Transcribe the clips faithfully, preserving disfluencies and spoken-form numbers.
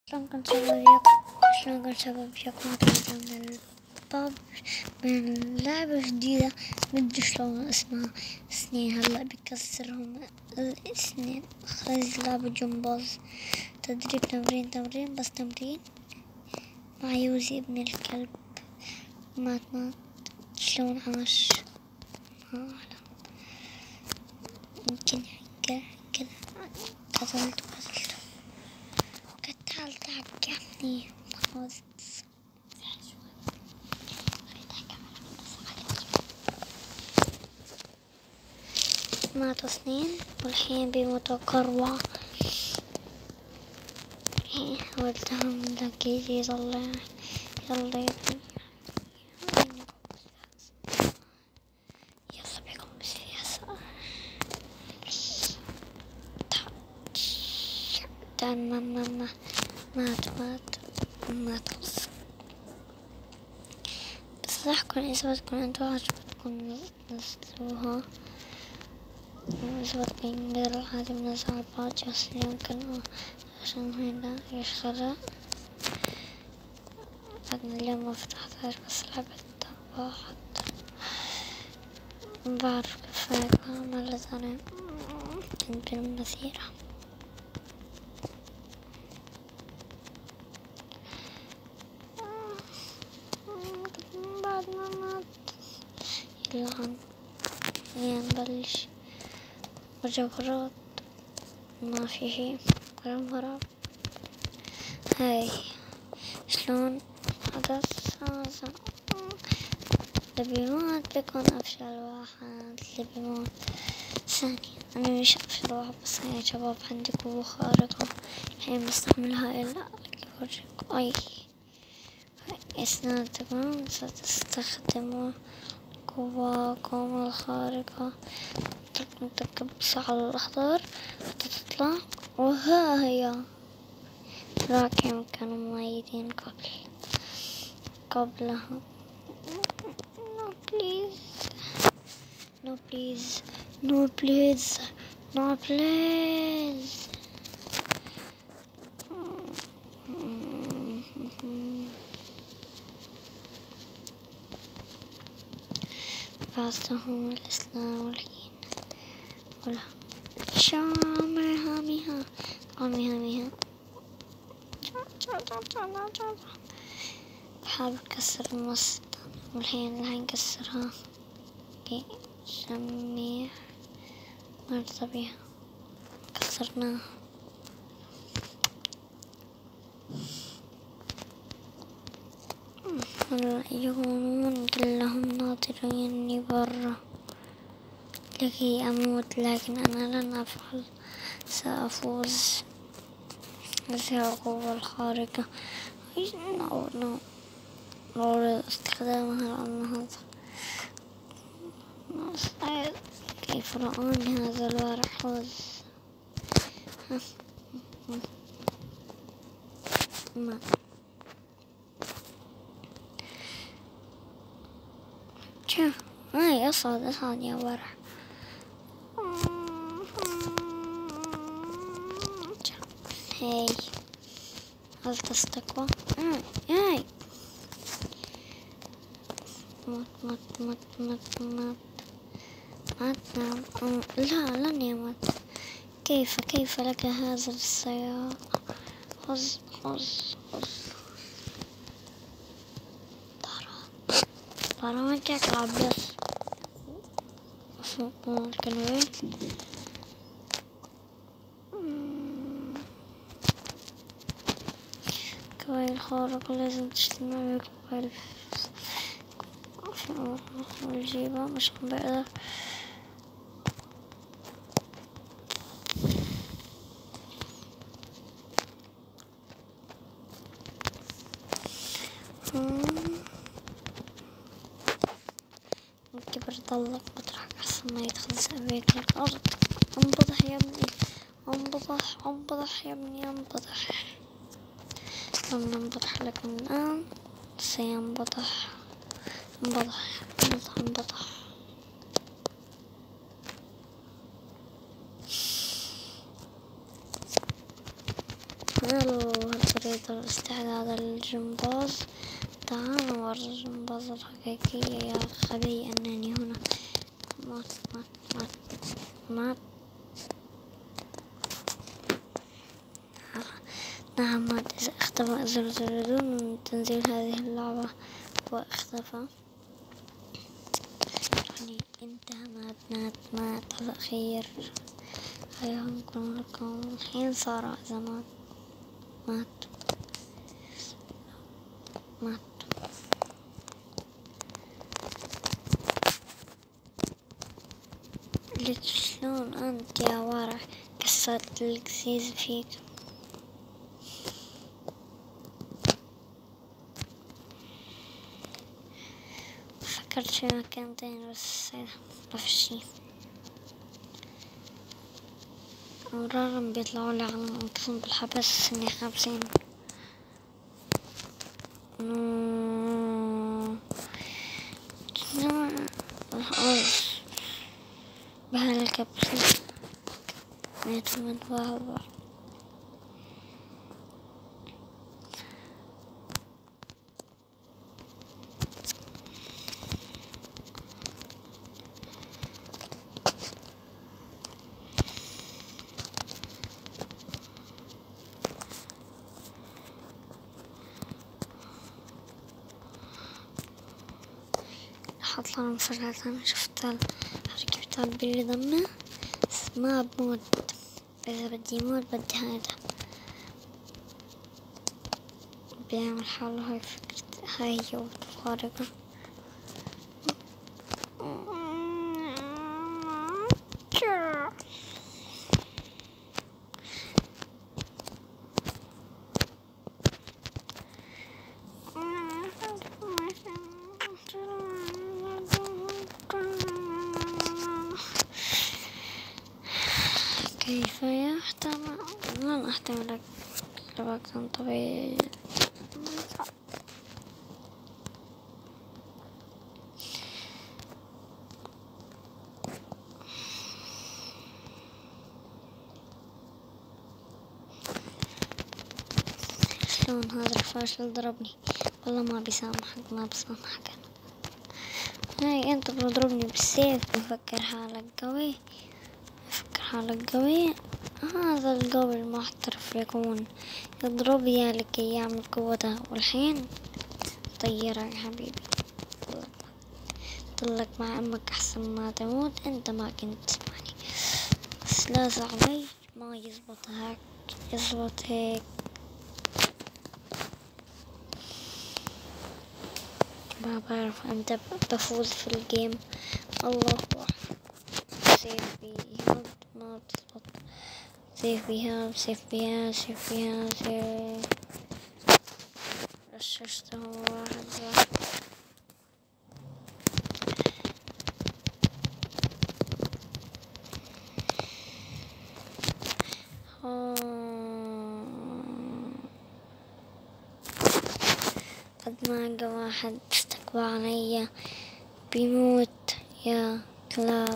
شلون كنت سبب شلون كنت سبب يكون من الباب من لعبة جديدة مدري شلون اسمها سنين. هلا بكسرهم السنين خلص لعبة جمباز تدريب تمرين تمرين بس تمرين مع يوزي ابن الكلب. مات مات شلون عاش ما أعلم. يمكن كذا كذا قتلت قتلت تعال تعال كفني خلاص. ماتوا اثنين والحين بيموتوا كروة. ولدهم لقيت يطلع يلا يلا بيكم بس فيها تعال ماما ما مات مات مات خلص. بس راح كون إثباتكم أنتوا عجبتكم نزلوها وإثباتكم بدل العادي منزل البودكاست يمكن عشان هنا يشغله. لكن اليوم ما فتحتهاش بس لعبت واحد بعرف كيف عملت أنا كنت بالمسيرة. بعد ما مات يلا هن نبلش مجوهرات ما في شي ولا مهرب. هاي شلون هذا هذا اللي بيموت بيكون أفشل واحد اللي بيموت ثانية. أنا مش أفشل واحد بس يا شباب عندي قوة خارقة الحين بستعملها إلا أوريكم. أي أثناء ستستخدموا قواكم الخارقة تكبس على الأخضر تطلع وها هي لكن كانوا ميتين قبل قبلها. no please no please no please no please بعثهم الإسلام والدين ولا شامرها ميها قامها ميها حاب كسر المسطح والحين راح نكسرها شميع مرضى بيها كسرناها. هلا يكونون كلهم ناطريني برا لكي أموت لكن أنا لن أفعل سأفوز. هذه القوة الخارقة نو نو نو استخدامها لأنها صعب. كيف رأوني هذا الورق ما شوف هاي أصعد أصعد يا ورق. هاي هل تستقوى هاي مات مات مات مات مات مات نعم. لا لن يموت. كيف كيف لك هذا السيارة؟ خذ خذ خذ طارة طارة ما كاك العبيص كانوا كويل الخارق لازم تجتمع بكويل والجيبة مش بقدر. الكبر ضلك مطرح أحسن ما يدخل سأبيك الأرض. انبضح يا ابني انبضح انبضح يا ابني انبضح. لما انبضح لك من الآن سينبضح انبضح انبضح انبضح. يلا تريد الاستعداد للجمباز؟ تعال نوري الجمباز الحقيقية يا غبي أنني هنا. مات مات مات مات. نعم مات. إذا اختفى زر من تنزيل هذه اللعبة واختفى، يعني انتهى. مات مات مات على خير. هيا نقول لكم الحين صار زمان. مات مات. لك شلون انت يا ورع كسرت القسيس فيك؟ فكرت في مكان تاني بس ما في شي. مرارا بيطلعوا لي على انقسم بالحبس اني حابسين. بهالكبسة ميت من بابا. حطلع مفاجأة ثانية. شفت الحركة بتاع البيبي ضمه بس ما بموت. إذا بدي يموت بدي هذا بيعمل حاله. هاي فكرة، هاي هي فارقة. كيف يحتمل؟ لن أحتمل لوقت طويل. شلون هذا الفاشل ضربني؟ والله ما بيسامحك، ما بسامحك أنا. هاي أنت بتضربني بالسيف مفكر حالك قوي؟ مفكر حالك قوي؟ هذا القوي المحترف يكون يضرب يالك يعمل قوته، والحين طيرك يا حبيبي. ضلك مع أمك أحسن ما تموت. أنت ما كنت تسمعني بس لا زعلي ما يزبط هيك، يزبط هيك. ما بعرف أمتى بفوز في الجيم. الله واحد. سيف بيها ما بتزبط. سيف بيها سيف بيها سيف بيها سيف. رششته واحد واحد. قد ما جا واحد استقوى علي بيموت يا كلاب.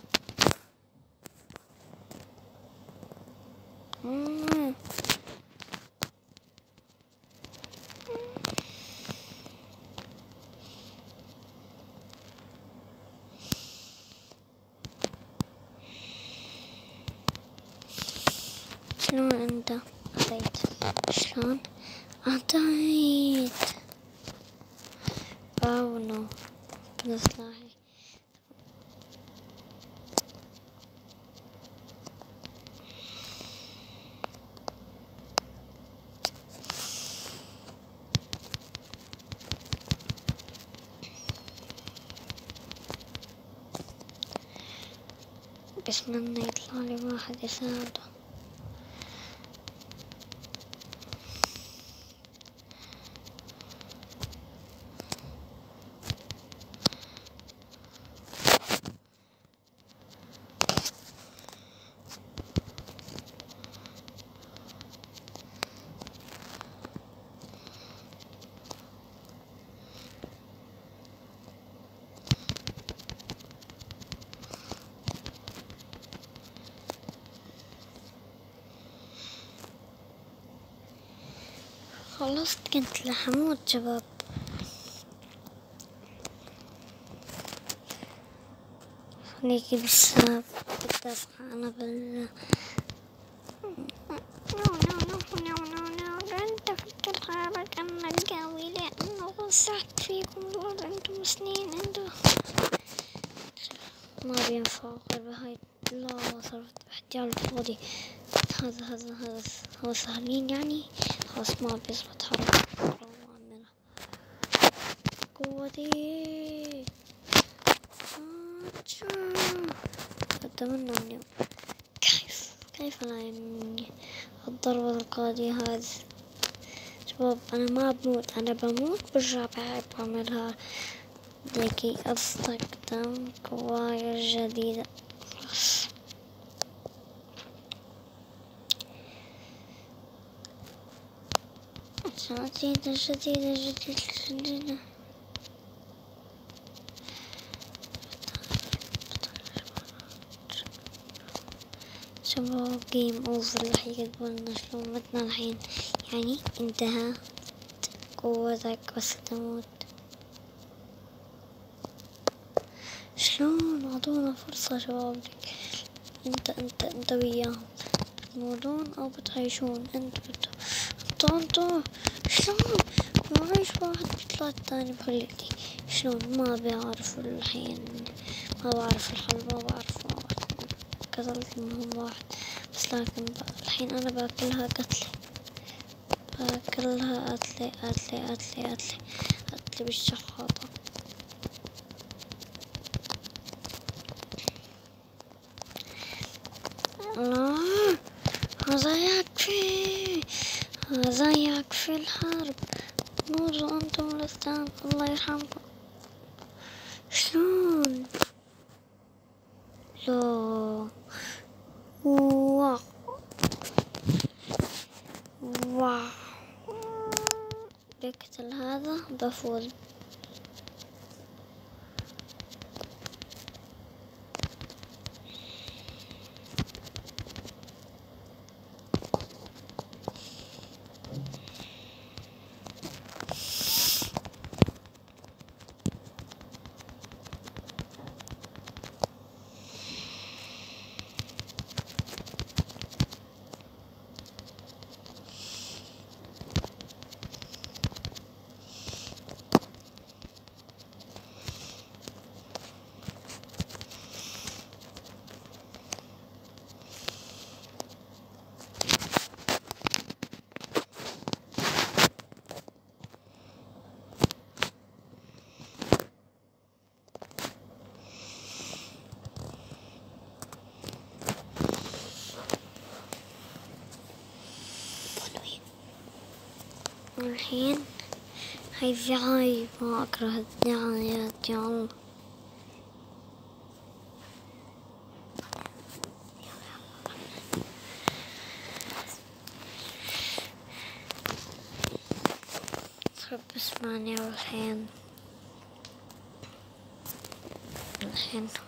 مم. شلون انت عطيت؟ شلون عطيت؟ أو نو بنصلاحي. بتمنى يطلع لي واحد يساعده. خلصت كنت لحموت شباب. خليكي بس بدافع أنا بال انت فكر حالك انك قوي لانه وسعت فيكم دول انتم سنين انتم ما بينفع غير بهاي. لا صرت احتيال فاضي. هذا هذا هذا هو سهلين يعني خلاص ما بيزبط حركة عندنا قوتي. أتمنى أني كيف كيف لا يمني الضربة القاضية هذه شباب. أنا ما بموت، أنا بموت برجع بعد بعملها لكي أستخدم قوايا جديدة. جديدة جديدة جديدة جديدة شباب. جيم اوفر راح يكتبولنا شلون متنا الحين يعني انتهى قوتك بس تموت. شلون اعطونا فرصة شباب. انت انت انت وياهم تموتون او بتعيشون. انتو انتو انتو شلون معيش واحد بيطلع التاني بخليتي شلون ما بيعرفوا الحين. ما بعرف الحل ما بعرف ما بعرف قتلت منهم واحد بس لكن الحين انا باكلها قتلي باكلها قتلي قتلي قتلي قتلي قتلي بالشحاطة. لا هذا يكفي هذا يكفي الحرب. موتوا انتم الاثنين الله يرحمكم. شلون لا واو واو بقتل هذا بفوز. الحين هاي الدعاية ما أكره الدعايات يا الله. رب اسمعني الحين الحين